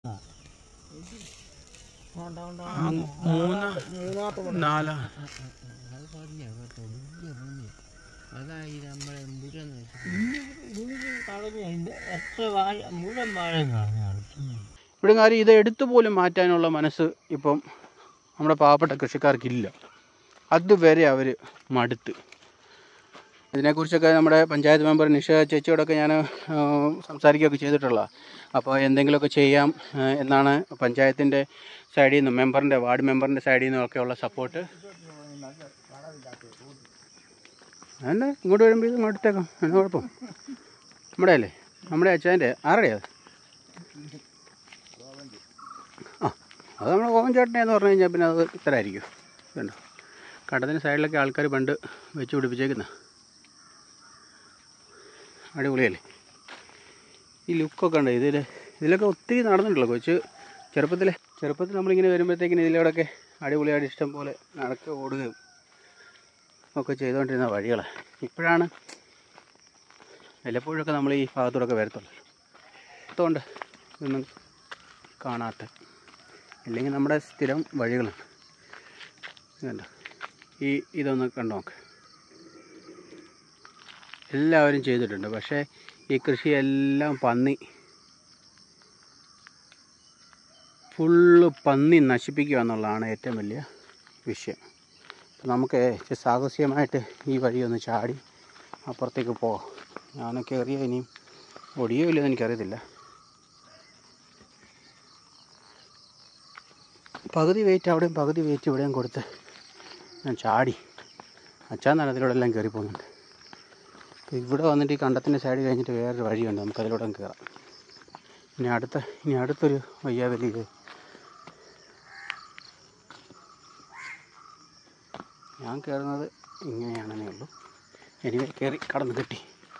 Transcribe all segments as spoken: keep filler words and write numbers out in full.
മൂന്ന് നാല് അതായി നമ്മളെ മുഴുവൻ വാഴ ഇവിടെ കാര്യം ഇത് എടുത്തു പോലും മാറ്റാനുള്ള മനസ്സ് ഇപ്പം നമ്മുടെ പാവപ്പെട്ട കൃഷിക്കാർക്കില്ല. അതുവരെ അവർ മടുത്ത്. ഇതിനെക്കുറിച്ചൊക്കെ നമ്മുടെ പഞ്ചായത്ത് മെമ്പർ നിഷ ചേച്ചിയോടൊക്കെ ഞാൻ സംസാരിക്കുകയൊക്കെ ചെയ്തിട്ടുള്ള. അപ്പോൾ എന്തെങ്കിലുമൊക്കെ ചെയ്യാം എന്നാണ് പഞ്ചായത്തിൻ്റെ സൈഡിൽ നിന്നും മെമ്പറിൻ്റെ വാർഡ് മെമ്പറിൻ്റെ സൈഡിൽ നിന്നൊക്കെയുള്ള സപ്പോർട്ട്. അതന്നെ ഇങ്ങോട്ട് വരുമ്പോൾ ഇത് മടുത്തേക്കാം, എന്നാ കുഴപ്പം? നമ്മുടെ അല്ലേ, നമ്മുടെ അച്ഛൻ്റെ ആരുടെയാ അത്? ആ അത് നമ്മുടെ കോവൻ ചേട്ടനെന്ന് പറഞ്ഞു കഴിഞ്ഞാൽ പിന്നെ അത് ഇത്രയായിരിക്കും. ഇതുണ്ടോ കണ്ടത്തിന് സൈഡിലൊക്കെ ആൾക്കാർ പണ്ട് വെച്ച് പിടിപ്പിച്ചേക്കുന്ന അടിപൊളിയല്ലേ. ഈ ലുക്കൊക്കെ ഉണ്ട് ഇതിൽ. ഇതിലൊക്കെ ഒത്തിരി നടന്നിട്ടുള്ളൂ കൊച്ച് ചെറുപ്പത്തിൽ. ചെറുപ്പത്തിൽ നമ്മളിങ്ങനെ വരുമ്പോഴത്തേക്കിന് ഇതിലൂടെയൊക്കെ അടിപൊളിയായിട്ട് ഇഷ്ടം പോലെ നടക്കുക ഓടുകയും ഒക്കെ ചെയ്തുകൊണ്ടിരുന്ന വഴികളാണ്. ഇപ്പോഴാണ് വല്ലപ്പോഴൊക്കെ നമ്മൾ ഈ ഭാഗത്തൂടെയൊക്കെ വരത്തുള്ളൂ. അതുകൊണ്ട് ഇതൊന്നും കാണാത്ത അല്ലെങ്കിൽ നമ്മുടെ സ്ഥിരം വഴികളാണ്. ഇതുണ്ട് ഈ ഇതൊന്ന് കണ്ടു നോക്ക്. എല്ലാവരും ചെയ്തിട്ടുണ്ട്. പക്ഷേ ഈ കൃഷിയെല്ലാം പന്നി ഫുള്ള് പന്നി നശിപ്പിക്കുക എന്നുള്ളതാണ് ഏറ്റവും വലിയ വിഷയം. അപ്പോൾ നമുക്ക് സാഹസികമായിട്ട് ഈ വഴിയൊന്ന് ചാടി അപ്പുറത്തേക്ക് പോകാം. ഞാനൊക്കെ എറിയ ഇനിയും ഒടിയോ ഇല്ലെന്ന് എനിക്കറിയത്തില്ല. പകുതി വെയിറ്റ് അവിടെയും പകുതി വെയിറ്റ് ഇവിടെയും കൊടുത്ത് ഞാൻ ചാടി അച്ഛാൻ നനത്തിലൂടെ എല്ലാം കയറി പോകുന്നുണ്ട്. അപ്പോൾ ഇവിടെ വന്നിട്ട് ഈ കണ്ടത്തിൻ്റെ സൈഡ് കഴിഞ്ഞിട്ട് വേറൊരു വഴിയുണ്ട്, നമുക്കതിലൂടെ കയറാം. ഇനി അടുത്ത ഇനി അടുത്തൊരു വയ്യാവലി ഇത്. ഞാൻ കയറുന്നത് ഇങ്ങനെയാണെന്നേ ഉള്ളൂ. എനിവേ കയറി കടന്ന് കിട്ടി.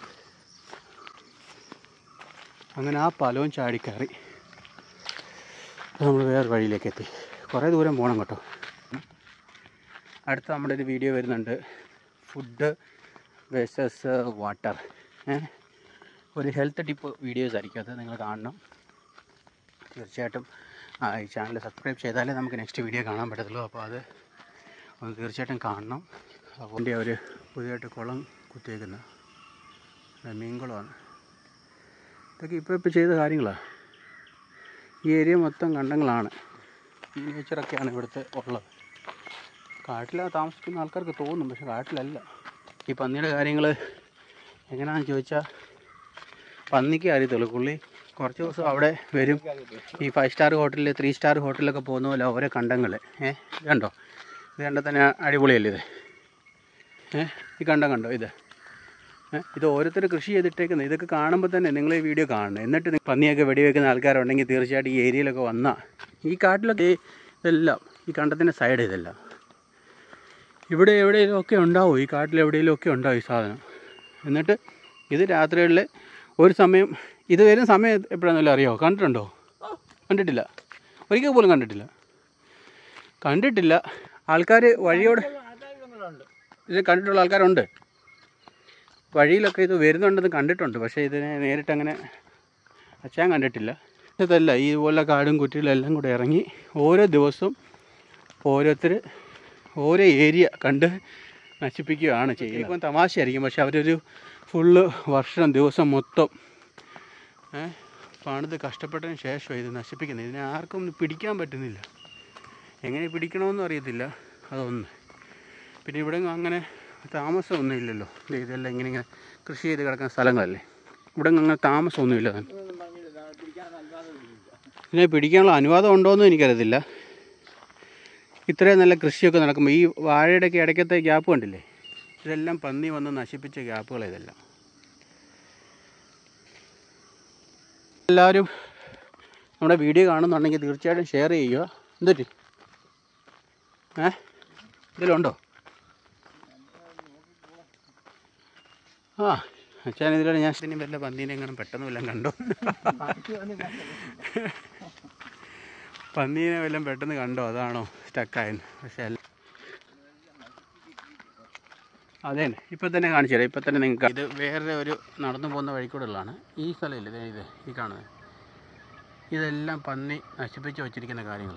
അങ്ങനെ ആ പാലവും ചാടി കയറി നമ്മൾ വേറെ വഴിയിലേക്ക് എത്തി. കുറേ ദൂരം പോകണം കേട്ടോ. അടുത്ത നമ്മുടെ ഒരു വീഡിയോ വരുന്നുണ്ട്, ഫുഡ് വേഴ്സസ് വാട്ടർ. ഒരു ഹെൽത്ത് ടിപ്പ് വീഡിയോസ് ആയിരിക്കും, അത് നിങ്ങൾ കാണണം. തീർച്ചയായിട്ടും ഈ ചാനൽ സബ്സ്ക്രൈബ് ചെയ്താലേ നമുക്ക് നെക്സ്റ്റ് വീഡിയോ കാണാൻ പറ്റത്തുള്ളൂ. അപ്പോൾ അത് ഒന്ന് തീർച്ചയായിട്ടും കാണണം. അതുകൊണ്ട് അവർ പുതിയതായിട്ട് കുളം കുത്തിയേക്കുന്ന മീൻകുളമാണ്. ഇതൊക്കെ ഇപ്പോൾ ഇപ്പോൾ ചെയ്ത കാര്യങ്ങളാണ്. ഈ ഏരിയ മൊത്തം കണ്ടങ്ങളാണ്. ഈ നേച്ചറൊക്കെയാണ് ഇവിടുത്തെ ഉള്ളത്. കാട്ടിലാണ് താമസിക്കുന്ന ആൾക്കാർക്ക് തോന്നും, പക്ഷെ കാട്ടിലല്ല. ഈ പന്നിയുടെ കാര്യങ്ങൾ എങ്ങനെയാണെന്ന് ചോദിച്ചാൽ പന്നിക്ക് അറിയത്തുള്ളൂ. പുള്ളി കുറച്ച് ദിവസം അവിടെ വരും. ഈ ഫൈവ് സ്റ്റാർ ഹോട്ടലിൽ ത്രീ സ്റ്റാർ ഹോട്ടലിലൊക്കെ പോകുന്ന പോലെ ഓരോ കണ്ടങ്ങൾ ഏഹ് കണ്ടോ? ഇത് കണ്ടാൽ തന്നെ അടിപൊളിയല്ലേ ഇത്? ഏഹ് ഈ കണ്ടം കണ്ടോ ഇത്? ഏഹ് ഇത് ഓരോരുത്തർ കൃഷി ചെയ്തിട്ടേക്കുന്നത്. ഇതൊക്കെ കാണുമ്പോൾ തന്നെ നിങ്ങൾ ഈ വീഡിയോ കാണണം. എന്നിട്ട് പന്നിയൊക്കെ വെടിവെക്കുന്ന ആൾക്കാരുണ്ടെങ്കിൽ തീർച്ചയായിട്ടും ഈ ഏരിയയിലൊക്കെ വന്നാൽ, ഈ കാട്ടിലൊക്കെ ഇതെല്ലാം ഈ കണ്ടത്തിൻ്റെ സൈഡ് ഇതെല്ലാം ഇവിടെ എവിടെയെങ്കിലും ഒക്കെ ഉണ്ടാവും. ഈ കാട്ടിൽ എവിടെയെങ്കിലും ഒക്കെ ഉണ്ടാവും ഈ സാധനം. എന്നിട്ട് ഇത് രാത്രികളിൽ ഒരു സമയം ഇത് വരുന്ന സമയം എപ്പോഴാണെന്നല്ലോ അറിയാമോ? കണ്ടിട്ടുണ്ടോ? കണ്ടിട്ടില്ല, ഒരിക്കൽ പോലും കണ്ടിട്ടില്ല. കണ്ടിട്ടില്ല ആൾക്കാർ വഴിയോട് ഇത് കണ്ടിട്ടുള്ള ആൾക്കാരുണ്ട്. വഴിയിലൊക്കെ ഇത് വരുന്നുണ്ടെന്ന് കണ്ടിട്ടുണ്ട്. പക്ഷേ ഇതിനെ നേരിട്ട് അങ്ങനെ അച്ഛൻ കണ്ടിട്ടില്ല. ഇതല്ല, ഇതുപോലെ കാടും കുറ്റികളും എല്ലാം കൂടെ ഇറങ്ങി ഓരോ ദിവസവും ഓരോരുത്തർ ഓരോ ഏരിയ കണ്ട് നശിപ്പിക്കുകയാണ് ചെയ്യുന്നത്. ഇപ്പം തമാശയായിരിക്കും, പക്ഷെ അവരൊരു ഫുള്ള് വർഷം ദിവസം മൊത്തം പണിത് കഷ്ടപ്പെട്ടതിന് ശേഷം ഇത് നശിപ്പിക്കുന്നത്. ഇതിനെ ആർക്കും പിടിക്കാൻ പറ്റുന്നില്ല. എങ്ങനെ പിടിക്കണമെന്നും അറിയത്തില്ല, അതൊന്ന്. പിന്നെ ഇവിടെ അങ്ങനെ താമസമൊന്നും ഇല്ലല്ലോ. ഇതെല്ലാം ഇങ്ങനെ ഇങ്ങനെ കൃഷി ചെയ്ത് കിടക്കുന്ന സ്ഥലങ്ങളല്ലേ. ഇവിടെ അങ്ങനെ താമസമൊന്നുമില്ല. ഇതിനെ പിടിക്കാനുള്ള അനുവാദം ഉണ്ടോയെന്നും എനിക്കറിയത്തില്ല. ഇത്രയും നല്ല കൃഷിയൊക്കെ നടക്കുമ്പോൾ ഈ വാഴയുടെയൊക്കെ ഇടയ്ക്കത്തെ ഗ്യാപ്പ് കണ്ടില്ലേ? ഇതെല്ലാം പന്നി വന്ന് നശിപ്പിച്ച ഗ്യാപ്പുകൾ ഇതെല്ലാം. എല്ലാവരും നമ്മുടെ വീഡിയോ കാണുന്നുണ്ടെങ്കിൽ തീർച്ചയായിട്ടും ഷെയർ ചെയ്യുക. എന്തൊരു ഏ ഇതിലുണ്ടോ? ആ അച്ഛൻ ഇതിലാണ് ഞാൻ ഇനി വല്ല പന്നീനെ എങ്ങനെ പെട്ടെന്ന് വല്ലതും കണ്ടോ? പന്നീനെ വല്ലതും പെട്ടെന്ന് കണ്ടോ? അതാണോ സ്റ്റക്കായെന്ന്? പക്ഷേ അല്ല, അതെ ഇപ്പം തന്നെ കാണിച്ചു തരാം. ഇപ്പം തന്നെ നിങ്ങൾക്ക് ഇത് വേറെ ഒരു നടന്നു പോകുന്ന വഴിക്കൂടെ ഉള്ളതാണ്. ഈ സ്ഥലമില്ല, ഇത് ഇത് ഈ കാണുന്നത് ഇതെല്ലാം പന്നി നശിപ്പിച്ച് വച്ചിരിക്കുന്ന കാര്യങ്ങൾ.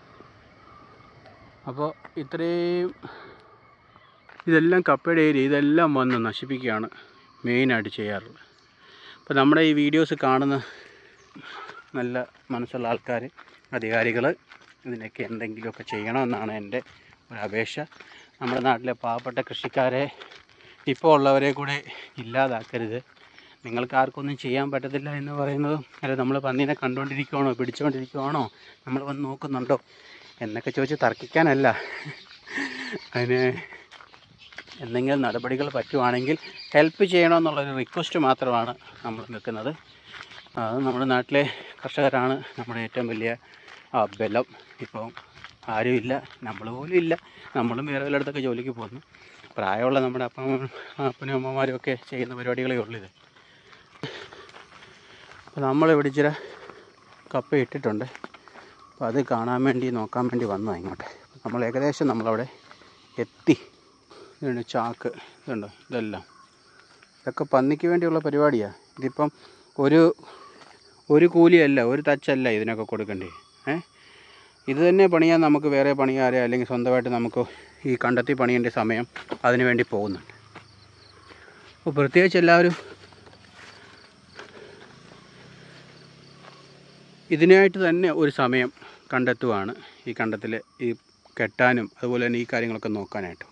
അപ്പോൾ ഇത്രയും ഇതെല്ലാം കപ്പയുടെ ഏരിയ ഇതെല്ലാം വന്ന് നശിപ്പിക്കുകയാണ് മെയിനായിട്ട് ചെയ്യാറുള്ളത്. അപ്പോൾ നമ്മുടെ ഈ വീഡിയോസ് കാണുന്ന നല്ല മനസ്സുള്ള ആൾക്കാർ, അധികാരികൾ ഇതിനൊക്കെ എന്തെങ്കിലുമൊക്കെ ചെയ്യണമെന്നാണ് എൻ്റെ ഒരു അപേക്ഷ. നമ്മുടെ നാട്ടിലെ പാവപ്പെട്ട കൃഷിക്കാരെ ഇപ്പോൾ ഉള്ളവരെ കൂടെ ഇല്ലാതാക്കരുത്. നിങ്ങൾക്ക് ആർക്കൊന്നും ചെയ്യാൻ പറ്റത്തില്ല എന്ന് പറയുന്നതും അല്ല, നമ്മൾ പന്നീനെ കണ്ടുകൊണ്ടിരിക്കുകയാണോ പിടിച്ചുകൊണ്ടിരിക്കുകയാണോ നമ്മൾ വന്ന് നോക്കുന്നുണ്ടോ എന്നൊക്കെ ചോദിച്ച് തർക്കിക്കാനല്ല. അതിന് എന്തെങ്കിലും നടപടികൾ പറ്റുവാണെങ്കിൽ ഹെൽപ്പ് ചെയ്യണമെന്നുള്ളൊരു റിക്വസ്റ്റ് മാത്രമാണ് നമ്മൾ നിൽക്കുന്നത്. അത് നമ്മുടെ നാട്ടിലെ കർഷകരാണ് നമ്മുടെ ഏറ്റവും വലിയ ബലം. ഇപ്പം ആരുമില്ല, നമ്മൾ പോലും ഇല്ല. നമ്മളും വേറെ വല്ലയിടത്തൊക്കെ ജോലിക്ക് പോകുന്നു. പ്രായമുള്ള നമ്മുടെ അപ്പം അപ്പനും അമ്മമാരും ഒക്കെ ചെയ്യുന്ന പരിപാടികളേ ഉള്ളൂ ഇത്. അപ്പോൾ നമ്മളിവിടെ ഇച്ചിരി കപ്പ ഇട്ടിട്ടുണ്ട്. അപ്പോൾ അത് കാണാൻ വേണ്ടി നോക്കാൻ വേണ്ടി വന്നതാണ് ഇങ്ങോട്ട്. നമ്മൾ ഏകദേശം നമ്മളവിടെ എത്തി. ഇതുണ്ട് ചാക്ക്, ഇതുണ്ടോ ഇതെല്ലാം. ഇതൊക്കെ പന്നിക്ക് വേണ്ടിയുള്ള പരിപാടിയാണ്. ഇതിപ്പം ഒരു ഒരു കൂലിയല്ല, ഒരു തച്ചല്ല ഇതിനൊക്കെ കൊടുക്കേണ്ടി. ഏ ഇത് തന്നെ പണിയാൻ നമുക്ക് വേറെ പണിയാരെ അല്ലെങ്കിൽ സ്വന്തമായിട്ട് നമുക്ക് ഈ കണ്ടെത്തി പണിയേണ്ട സമയം അതിനു വേണ്ടി പോകുന്നുണ്ട്. അപ്പോൾ പ്രത്യേകിച്ച് എല്ലാവരും ഇതിനായിട്ട് തന്നെ ഒരു സമയം കണ്ടെത്തുവാണ്, ഈ കണ്ടത്തിൽ ഈ കെട്ടാനും അതുപോലെ തന്നെ ഈ കാര്യങ്ങളൊക്കെ നോക്കാനായിട്ടൊക്കെ.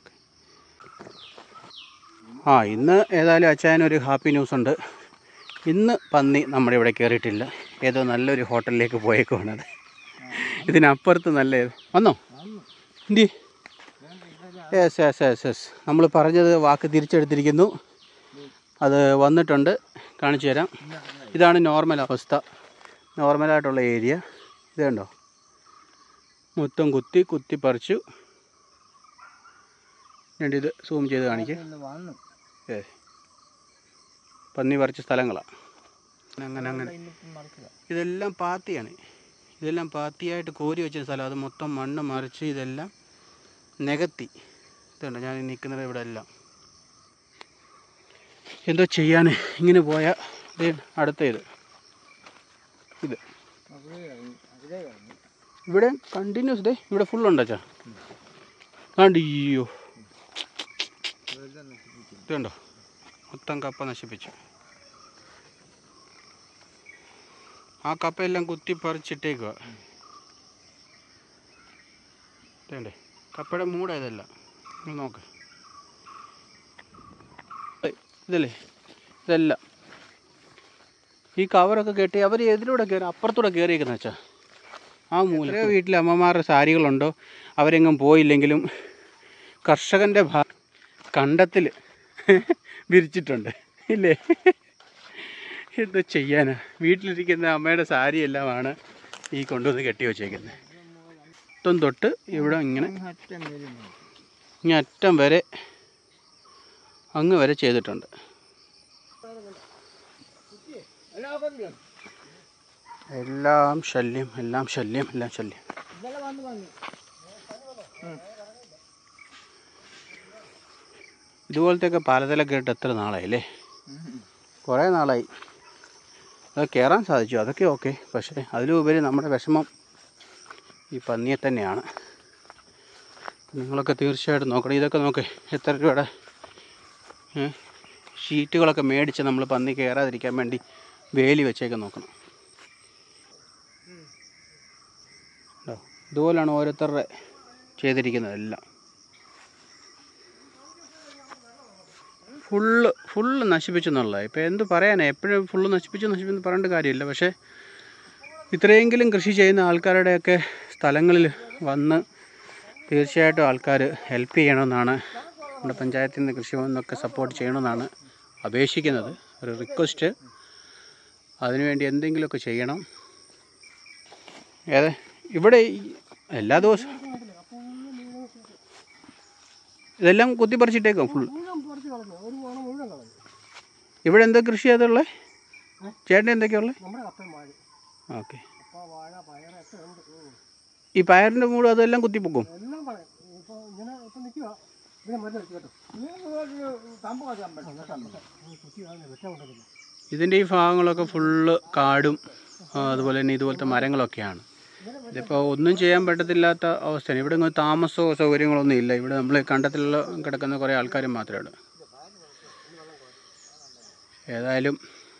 ആ ഇന്ന് ഏതായാലും അച്ചായനൊരു ഹാപ്പി ന്യൂസ് ഉണ്ട്. ഇന്ന് പന്നി നമ്മുടെ ഇവിടെ കയറിയിട്ടില്ല. ഏതോ നല്ലൊരു ഹോട്ടലിലേക്ക് പോയേക്കുവാണത്. ഇതിനപ്പുറത്ത് നല്ല വന്നോ എന്തി യെസ് യെസ് യെസ് യെസ് നമ്മൾ പറഞ്ഞത് വാക്ക് തിരിച്ചെടുത്തിരിക്കുന്നു. അത് വന്നിട്ടുണ്ട്, കാണിച്ചു തരാം. ഇതാണ് നോർമൽ അവസ്ഥ, നോർമലായിട്ടുള്ള ഏരിയ. ഇത് കണ്ടോ, മൊത്തം കുത്തി കുത്തി പറിച്ചു. വേണ്ടി ഇത് സൂം ചെയ്ത് കാണിക്കുക. ഏ പന്നി പറിച്ച സ്ഥലങ്ങളാണ്. അങ്ങനെ അങ്ങനെ ഇതെല്ലാം പാത്തിയാണ്. ഇതെല്ലാം പാത്തിയായിട്ട് കോരി വെച്ച സ്ഥലം. അത് മൊത്തം മണ്ണ് മറിച്ച് ഇതെല്ലാം നികത്തി. ഇതുണ്ട് ഞാൻ നിൽക്കുന്നത് ഇവിടെ എല്ലാം. എന്തോ ചെയ്യാൻ ഇങ്ങനെ പോയാൽ ഇത് അടുത്ത ഇത് ഇത് ഇവിടെ കണ്ടിന്യൂസ് ഡേ ഇവിടെ ഫുള്ളുണ്ട് അച്ഛാ. കണ്ടിയോ ഇതുണ്ടോ, മൊത്തം കപ്പ നശിപ്പിച്ചു. ആ കപ്പയെല്ലാം കുത്തി പറിച്ചിട്ടേക്കുക. ഇതേണ്ടേ കപ്പയുടെ മൂടാ ഇതല്ല, നോക്ക് ഇതല്ലേ ഇതല്ല. ഈ കവറൊക്കെ കെട്ടി അവർ എതിലൂടെ കയറി അപ്പുറത്തൂടെ കയറിയിരിക്കുന്ന വെച്ചാൽ ആ മൂല. വീട്ടിലെ അമ്മമാരുടെ സാരികളുണ്ടോ അവരെങ്ങും പോയില്ലെങ്കിലും കർഷകൻ്റെ ഭാ കണ്ടത്തിൽ വിരിച്ചിട്ടുണ്ട് ഇല്ലേ? എന്തോ ചെയ്യാനാ, വീട്ടിലിരിക്കുന്ന അമ്മയുടെ സാരി എല്ലാമാണ് ഈ കൊണ്ടുവന്ന് കെട്ടി വെച്ചേക്കുന്നത്. മൊത്തം തൊട്ട് ഇവിടെ ഇങ്ങനെ ഇങ്ങനെ അറ്റം വരെ അങ്ങ് വരെ ചെയ്തിട്ടുണ്ട്. എല്ലാം ശല്യം, എല്ലാം ശല്യം, എല്ലാം ശല്യം. ഇതുപോലത്തെയൊക്കെ പാലത്തിലൊക്കെ ഇട്ട് എത്ര നാളായില്ലേ? കുറേ നാളായി. അത് കയറാൻ സാധിച്ചു, അതൊക്കെ ഓക്കെ. പക്ഷേ അതിലുപരി നമ്മുടെ വിഷമം ഈ പന്നിയെ തന്നെയാണ്. നിങ്ങളൊക്കെ തീർച്ചയായിട്ടും നോക്കണം. ഇതൊക്കെ നോക്ക്, എത്ര രൂപയുടെ ഷീറ്റുകളൊക്കെ മേടിച്ച് നമ്മൾ പന്നി കയറാതിരിക്കാൻ വേണ്ടി വേലി വെച്ചേക്ക് നോക്കണം. ഇതുപോലെയാണ് ഓരോരുത്തരുടെ ചെയ്തിരിക്കുന്നതെല്ലാം. Full full നശിപ്പിച്ചെന്നുള്ളത്. ഇപ്പോൾ എന്ത് പറയാനാണ്, എപ്പോഴും ഫുള്ള് നശിപ്പിച്ച് നശിപ്പിച്ച് പറയേണ്ട കാര്യമില്ല. പക്ഷേ ഇത്രയെങ്കിലും കൃഷി ചെയ്യുന്ന ആൾക്കാരുടെയൊക്കെ സ്ഥലങ്ങളിൽ വന്ന് തീർച്ചയായിട്ടും ആൾക്കാർ ഹെൽപ്പ് ചെയ്യണമെന്നാണ്, നമ്മുടെ പഞ്ചായത്തിൽ നിന്ന് കൃഷി ഭവനിന്നൊക്കെ സപ്പോർട്ട് ചെയ്യണമെന്നാണ് അപേക്ഷിക്കുന്നത്. ഒരു റിക്വസ്റ്റ്. അതിനുവേണ്ടി എന്തെങ്കിലുമൊക്കെ ചെയ്യണം. ഏതെ ഇവിടെ എല്ലാ ദിവസവും ഇതെല്ലാം കുത്തിപ്പറിച്ചിട്ടേക്കും ഫുൾ. ഇവിടെ എന്താ കൃഷി അതുള്ളത്? ചേട്ടൻ എന്തൊക്കെയുള്ളത്? ഓക്കെ. ഈ പയറിൻ്റെ മൂട് അതെല്ലാം കുത്തിപ്പൊക്കും. ഇതിൻ്റെ ഈ ഭാഗങ്ങളൊക്കെ ഫുള്ള് കാടും അതുപോലെ തന്നെ ഇതുപോലത്തെ മരങ്ങളൊക്കെയാണ്. ഇതിപ്പോൾ ഒന്നും ചെയ്യാൻ പറ്റത്തില്ലാത്ത അവസ്ഥയാണ്. ഇവിടെ ഇങ്ങനെ താമസമോ സൗകര്യങ്ങളൊന്നും ഇല്ല. ഇവിടെ നമ്മൾ കണ്ടത്തിലുള്ള കിടക്കുന്ന കുറേ ആൾക്കാർ മാത്രമേ ഉള്ളൂ. ഏതായാലും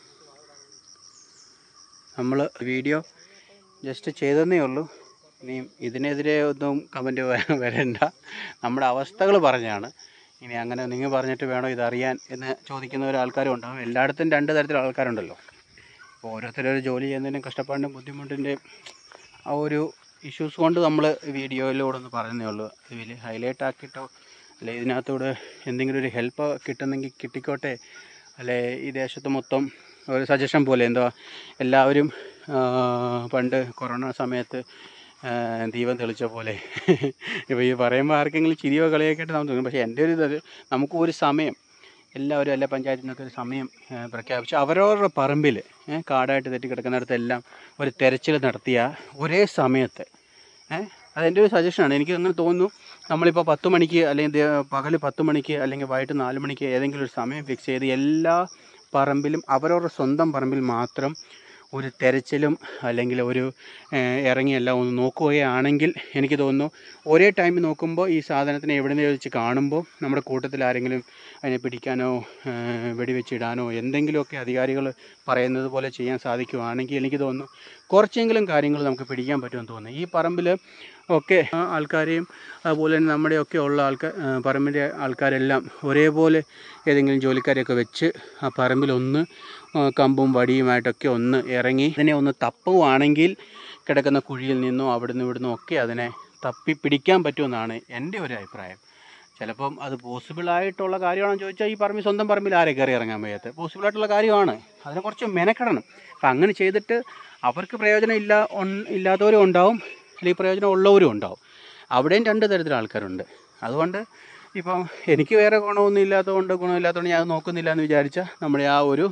നമ്മൾ വീഡിയോ ജസ്റ്റ് ചെയ്തതന്നേ ഉള്ളൂ. ഇനിയും ഇതിനെതിരെ ഒന്നും കമൻറ്റ് വരണ്ട. നമ്മുടെ അവസ്ഥകൾ പറഞ്ഞാണ്. ഇനി അങ്ങനെ നിങ്ങൾ പറഞ്ഞിട്ട് വേണോ ഇതറിയാൻ എന്ന് ചോദിക്കുന്ന ഒരു ആൾക്കാരും ഉണ്ടാകും. എല്ലായിടത്തും രണ്ട് തരത്തിലുള്ള ആൾക്കാരുണ്ടല്ലോ. അപ്പോൾ ഓരോരുത്തരൊരു ജോലി ചെയ്യുന്നതിനും കഷ്ടപ്പാടിൻ്റെയും ബുദ്ധിമുട്ടിൻ്റെയും ആ ഒരു ഇഷ്യൂസ് കൊണ്ട് നമ്മൾ വീഡിയോയിലൂടെ ഒന്ന് പറയുന്നേ ഉള്ളൂ. ഇതിൽ ഹൈലൈറ്റ് ആക്കിയിട്ടോ അല്ലെ ഇതിനകത്തൂടെ എന്തെങ്കിലും ഒരു ഹെൽപ്പ് കിട്ടുന്നെങ്കിൽ കിട്ടിക്കോട്ടെ, അല്ലെ ഈ ദേശത്ത് മൊത്തം ഒരു സജഷൻ പോലെ എന്താ എല്ലാവരും പണ്ട് കൊറോണ സമയത്ത് ദീപം തെളിച്ച പോലെ ഇപ്പോൾ ഈ പറയുമ്പോൾ ആർക്കെങ്കിലും ചിരിയോ കളിയൊക്കെ ആയിട്ട് നമുക്ക് തോന്നും. പക്ഷേ എൻ്റെ ഒരു ഇത് നമുക്ക് ഒരു സമയം എല്ലാവരും എല്ലാ പഞ്ചായത്തിൽ നിന്നൊക്കെ ഒരു സമയം പ്രഖ്യാപിച്ച് അവരവരുടെ പറമ്പിൽ കാടായിട്ട് തെറ്റി കിടക്കുന്നിടത്തെല്ലാം ഒരു തെരച്ചിൽ നടത്തിയ ഒരേ സമയത്ത് അതെൻ്റെ ഒരു സജഷനാണ്. എനിക്ക് അങ്ങനെ തോന്നുന്നു. നമ്മളിപ്പോൾ പത്ത് മണിക്ക് അല്ലെങ്കിൽ പകൽ പത്ത് മണിക്ക് അല്ലെങ്കിൽ വൈകിട്ട് നാല് മണിക്ക് ഏതെങ്കിലും ഒരു സമയം ഫിക്സ് ചെയ്ത് എല്ലാ പറമ്പിലും അവരവരുടെ സ്വന്തം പറമ്പിൽ മാത്രം ഒരു തെരച്ചിലും അല്ലെങ്കിൽ ഒരു ഇറങ്ങിയെല്ലാം ഒന്ന് നോക്കുകയാണെങ്കിൽ എനിക്ക് തോന്നുന്നു ഒരേ ടൈമിൽ നോക്കുമ്പോൾ ഈ സാധനത്തിനെ എവിടെ നിന്ന് വെച്ച് കാണുമ്പോൾ നമ്മുടെ കൂട്ടത്തിൽ ആരെങ്കിലും അതിനെ പിടിക്കാനോ വെടിവെച്ചിടാനോ എന്തെങ്കിലുമൊക്കെ അധികാരികൾ പറയുന്നത് പോലെ ചെയ്യാൻ സാധിക്കുകയാണെങ്കിൽ എനിക്ക് തോന്നുന്നു കുറച്ചെങ്കിലും കാര്യങ്ങൾ നമുക്ക് പിടിക്കാൻ പറ്റുമെന്ന് തോന്നുന്നു. ഈ പറമ്പിൽ ഒക്കെ ആൾക്കാരെയും അതുപോലെ തന്നെ നമ്മുടെയൊക്കെ ഉള്ള ആൾക്കാർ പറമ്പിൻ്റെ ആൾക്കാരെല്ലാം ഒരേപോലെ ഏതെങ്കിലും ജോലിക്കാരെയൊക്കെ വെച്ച് ആ പറമ്പിലൊന്ന് കമ്പും വടിയുമായിട്ടൊക്കെ ഒന്ന് ഇറങ്ങി അതിനെ ഒന്ന് തപ്പുവാണെങ്കിൽ കിടക്കുന്ന കുഴിയിൽ നിന്നോ അവിടുന്ന് ഇവിടുന്നും ഒക്കെ അതിനെ തപ്പി പിടിക്കാൻ പറ്റുമെന്നാണ് എൻ്റെ ഒരു അഭിപ്രായം. ചിലപ്പം അത് പോസിബിളായിട്ടുള്ള കാര്യമാണെന്ന് ചോദിച്ചാൽ ഈ പറമ്പിൽ സ്വന്തം പറമ്പിൽ ആരെ കയറി ഇറങ്ങാൻ വയ്യാത്ത പോസിബിളായിട്ടുള്ള കാര്യമാണ്. അതിനെ കുറച്ച് മെനക്കെടണം. അപ്പം അങ്ങനെ ചെയ്തിട്ട് അവർക്ക് പ്രയോജനം ഇല്ല ഇല്ലാത്തവരും ഉണ്ടാവും, അല്ലെങ്കിൽ പ്രയോജനം ഉള്ളവരും ഉണ്ടാവും. അവിടെയും രണ്ട് തരത്തിലുള്ള ആൾക്കാരുണ്ട്. അതുകൊണ്ട് ഇപ്പം എനിക്ക് വേറെ ഗുണമൊന്നും ഇല്ലാത്തതുകൊണ്ട് ഗുണമില്ലാത്തതുകൊണ്ട് ഞാൻ നോക്കുന്നില്ല എന്ന് വിചാരിച്ചാൽ നമ്മുടെ ആ ഒരു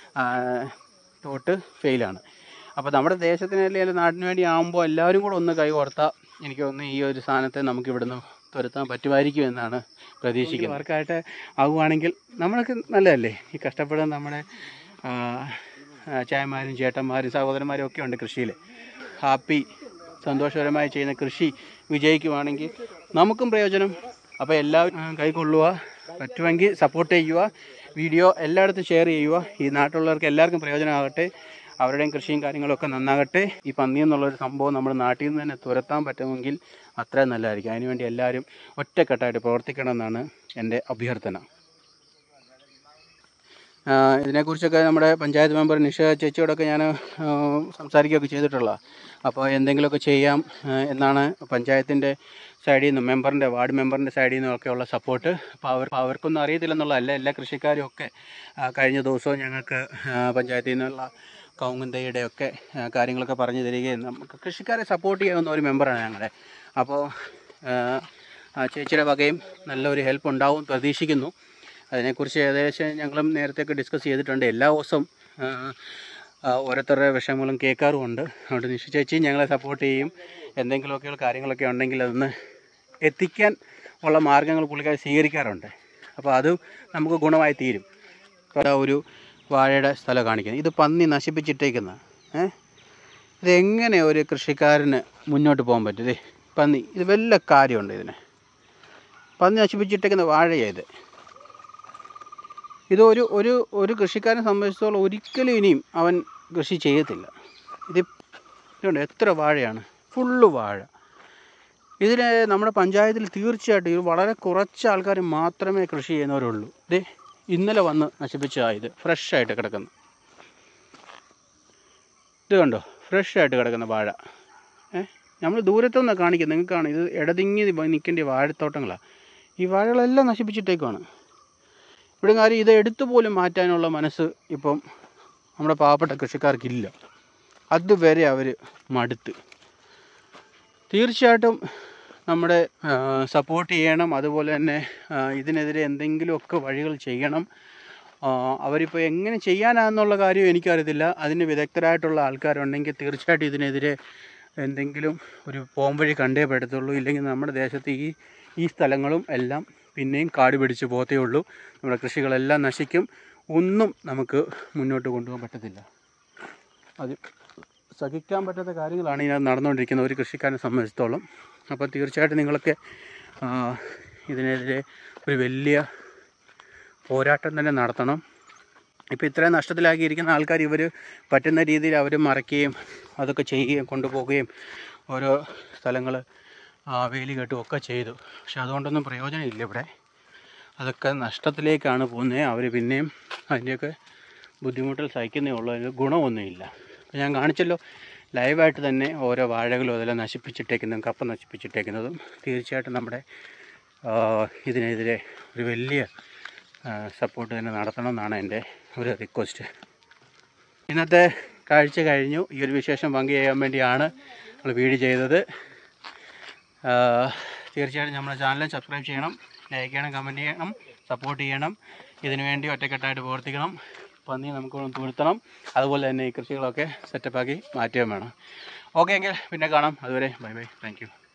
തോട്ട് ഫെയിലാണ്. അപ്പോൾ നമ്മുടെ ദേശത്തിന് അല്ലെങ്കിൽ നാടിന് വേണ്ടി ആകുമ്പോൾ എല്ലാവരും കൂടെ ഒന്ന് കൈ കോർത്താൽ എനിക്ക് തോന്നുന്നു ഈ ഒരു സാധനത്തെ നമുക്ക് ഇവിടുന്ന് തുരത്താൻ പറ്റുമായിരിക്കും എന്നാണ് പ്രതീക്ഷിക്കുന്നത്. വർക്കായിട്ട് ആകുവാണെങ്കിൽ നമ്മൾക്ക് നല്ലതല്ലേ. ഈ കഷ്ടപ്പെടുന്ന നമ്മുടെ ചായമാരും ചേട്ടന്മാരും സഹോദരന്മാരും ഒക്കെ ഉണ്ട് കൃഷിയിൽ. ഹാപ്പി സന്തോഷകരമായി ചെയ്യുന്ന കൃഷി വിജയിക്കുവാണെങ്കിൽ നമുക്കും പ്രയോജനം. അപ്പോൾ എല്ലാവരും കൈക്കൊള്ളുക, പറ്റുമെങ്കിൽ സപ്പോർട്ട് ചെയ്യുക, വീഡിയോ എല്ലായിടത്തും ഷെയർ ചെയ്യുക. ഈ നാട്ടിലുള്ളവർക്ക് എല്ലാവർക്കും പ്രയോജനമാകട്ടെ, അവരുടെയും കൃഷിയും കാര്യങ്ങളൊക്കെ നന്നാകട്ടെ. ഈ പന്നി എന്നുള്ളൊരു സംഭവം നമ്മുടെ നാട്ടിൽ നിന്ന് തന്നെ തുരത്താൻ പറ്റുമെങ്കിൽ അത്രയും നല്ലതായിരിക്കും. അതിനുവേണ്ടി എല്ലാവരും ഒറ്റക്കെട്ടായിട്ട് പ്രവർത്തിക്കണമെന്നാണ് എൻ്റെ അഭ്യർത്ഥന. ഇതിനെക്കുറിച്ചൊക്കെ നമ്മുടെ പഞ്ചായത്ത് മെമ്പർ നിഷ ചേച്ചിയോടൊക്കെ ഞാൻ സംസാരിക്കുകയൊക്കെ ചെയ്തിട്ടുള്ള. അപ്പോൾ എന്തെങ്കിലുമൊക്കെ ചെയ്യാം എന്നാണ് പഞ്ചായത്തിൻ്റെ സൈഡിൽ നിന്നും മെമ്പറിൻ്റെ വാർഡ് മെമ്പറിൻ്റെ സൈഡിൽ നിന്നൊക്കെ ഉള്ള സപ്പോർട്ട്. അപ്പോൾ അവർ അവർക്കൊന്നും അറിയത്തില്ലെന്നുള്ളതല്ല, എല്ലാ കൃഷിക്കാരും ഒക്കെ കഴിഞ്ഞ ദിവസവും ഞങ്ങൾക്ക് പഞ്ചായത്തിൽ നിന്നുള്ള കൗങ്ങുന്തയുടെ ഒക്കെ കാര്യങ്ങളൊക്കെ പറഞ്ഞു തരികയും നമുക്ക് കൃഷിക്കാരെ സപ്പോർട്ട് ചെയ്യുന്ന ഒരു മെമ്പറാണ് ഞങ്ങളുടെ. അപ്പോൾ ചേച്ചിയുടെ വകയും നല്ലൊരു ഹെൽപ്പ് ഉണ്ടാവും പ്രതീക്ഷിക്കുന്നു. അതിനെക്കുറിച്ച് ഏകദേശം ഞങ്ങളും നേരത്തെയൊക്കെ ഡിസ്കസ് ചെയ്തിട്ടുണ്ട്. എല്ലാ ദിവസവും ഓരോരുത്തരുടെ വിഷമങ്ങളും കേൾക്കാറുമുണ്ട്. അതുകൊണ്ട് നിഷ ചേച്ചി ഞങ്ങളെ സപ്പോർട്ട് ചെയ്യും. എന്തെങ്കിലുമൊക്കെ കാര്യങ്ങളൊക്കെ ഉണ്ടെങ്കിൽ അതൊന്ന് എത്തിക്കാൻ ഉള്ള മാർഗ്ഗങ്ങൾ പുള്ളിക്കാർ സ്വീകരിക്കാറുണ്ട്. അപ്പോൾ അതും നമുക്ക് ഗുണമായി തീരും. ഒരു വാഴയുടെ സ്ഥലം കാണിക്കുന്നത് ഇത് പന്നി നശിപ്പിച്ചിട്ടേക്കുന്ന ഏഹ് ഇതെങ്ങനെ ഒരു കൃഷിക്കാരന് മുന്നോട്ട് പോകാൻ പറ്റും? ഇതേ പന്നി, ഇത് വല്ല കാര്യമുണ്ട് ഇതിന്? പന്നി നശിപ്പിച്ചിട്ടേക്കുന്ന വാഴയത്. ഇതൊരു ഒരു ഒരു കൃഷിക്കാരനെ സംബന്ധിച്ചിടത്തോളം ഒരിക്കലും ഇനിയും അവൻ കൃഷി ചെയ്യത്തില്ല. ഇത് ഇതുണ്ട് എത്ര വാഴയാണ്, ഫുള്ള് വാഴ. ഇതിന് നമ്മുടെ പഞ്ചായത്തിൽ തീർച്ചയായിട്ടും ഇത് വളരെ കുറച്ച് ആൾക്കാർ മാത്രമേ കൃഷി ചെയ്യുന്നവരുള്ളൂ. ഇതേ ഇന്നലെ വന്ന് നശിപ്പിച്ചതാണ് ഇത്, ഫ്രഷായിട്ട് കിടക്കുന്നു. ഇത് കണ്ടോ, ഫ്രഷായിട്ട് കിടക്കുന്ന വാഴ. ഏഹ് നമ്മൾ ദൂരത്തുനിന്ന് കാണിക്കുന്നത് നിങ്ങൾക്കാണ്. ഇത് ഇടതിങ്ങി നിൽക്കേണ്ട വാഴത്തോട്ടങ്ങളാണ്. ഈ വാഴകളെല്ലാം നശിപ്പിച്ചിട്ടേക്കുവാണ്. ഇവിടെ കാര്യം ഇത് എടുത്തു പോലും മാറ്റാനുള്ള മനസ്സ് ഇപ്പം നമ്മുടെ പാവപ്പെട്ട കൃഷിക്കാർക്കില്ല. അതുവരെ അവർ മടുത്ത്. തീർച്ചയായിട്ടും നമ്മുടെ സപ്പോർട്ട് ചെയ്യണം. അതുപോലെ തന്നെ ഇതിനെതിരെ എന്തെങ്കിലുമൊക്കെ വഴികൾ ചെയ്യണം. അവരിപ്പോൾ എങ്ങനെ ചെയ്യാനാണെന്നുള്ള കാര്യം എനിക്കറിയത്തില്ല. അതിന് വിദഗ്ധരായിട്ടുള്ള ആൾക്കാരുണ്ടെങ്കിൽ തീർച്ചയായിട്ടും ഇതിനെതിരെ എന്തെങ്കിലും ഒരു പോംവഴി കണ്ടേ പറ്റത്തുള്ളൂ. ഇല്ലെങ്കിൽ നമ്മുടെ ദേശത്ത് ഈ ഈ സ്ഥലങ്ങളും എല്ലാം പിന്നെയും കാട് പിടിച്ച് പോത്തേ ഉള്ളൂ. നമ്മുടെ കൃഷികളെല്ലാം നശിക്കും. ഒന്നും നമുക്ക് മുന്നോട്ട് കൊണ്ടുപോകാൻ പറ്റത്തില്ല. അത് സഹിക്കാൻ പറ്റാത്ത കാര്യങ്ങളാണ് ഇതിനകത്ത് നടന്നുകൊണ്ടിരിക്കുന്നത് ഒരു കൃഷിക്കാരനെ സംബന്ധിച്ചിടത്തോളം. അപ്പോൾ തീർച്ചയായിട്ടും നിങ്ങളൊക്കെ ഇതിനെതിരെ ഒരു വലിയ പോരാട്ടം തന്നെ നടത്തണം. ഇപ്പോൾ ഇത്രയും നഷ്ടത്തിലാക്കിയിരിക്കുന്ന ആൾക്കാർ ഇവർ പറ്റുന്ന രീതിയിൽ അവർ മറയ്ക്കുകയും അതൊക്കെ ചെയ്യുകയും കൊണ്ടുപോവുകയും ഓരോ സ്ഥലങ്ങൾ വേലി കെട്ടുകയും ഒക്കെ ചെയ്തു. പക്ഷെ അതുകൊണ്ടൊന്നും പ്രയോജനമില്ല. ഇവിടെ അതൊക്കെ നഷ്ടത്തിലേക്കാണ് പോകുന്നത്. അവർ പിന്നെയും അതിൻ്റെയൊക്കെ ബുദ്ധിമുട്ടുകൾ സഹിക്കുന്നേ ഉള്ളൂ. അതിന് ഗുണമൊന്നുമില്ല. അപ്പോൾ ഞാൻ കാണിച്ചല്ലോ ലൈവായിട്ട് തന്നെ ഓരോ വാഴകളും അതെല്ലാം നശിപ്പിച്ചിട്ടേക്കുന്നതും കപ്പ നശിപ്പിച്ചിട്ടേക്കുന്നതും. തീർച്ചയായിട്ടും നമ്മുടെ ഇതിനെതിരെ ഒരു വലിയ സപ്പോർട്ട് തന്നെ നടത്തണം എന്നാണ് എൻ്റെ ഒരു റിക്വസ്റ്റ്. ഇന്നത്തെ കാഴ്ച കഴിഞ്ഞു. ഈ ഒരു വിശേഷം പങ്കുചെയ്യാൻ വേണ്ടിയാണ് നമ്മൾ വീഡിയോ ചെയ്തത്. തീർച്ചയായിട്ടും നമ്മുടെ ചാനൽ സബ്സ്ക്രൈബ് ചെയ്യണം, ലൈക്ക് ചെയ്യണം, കമൻറ്റ് ചെയ്യണം, സപ്പോർട്ട് ചെയ്യണം. ഇതിനുവേണ്ടി ഒറ്റക്കെട്ടായിട്ട് പ്രവർത്തിക്കണം. പന്നി നമുക്ക് തുരുത്തണം. അതുപോലെ തന്നെ ഈ കൃഷികളൊക്കെ സെറ്റപ്പാക്കി മാറ്റുകയും വേണം. ഓക്കെ എങ്കിൽ പിന്നെ കാണാം. അതുവരെ ബൈ ബൈ. Thank you.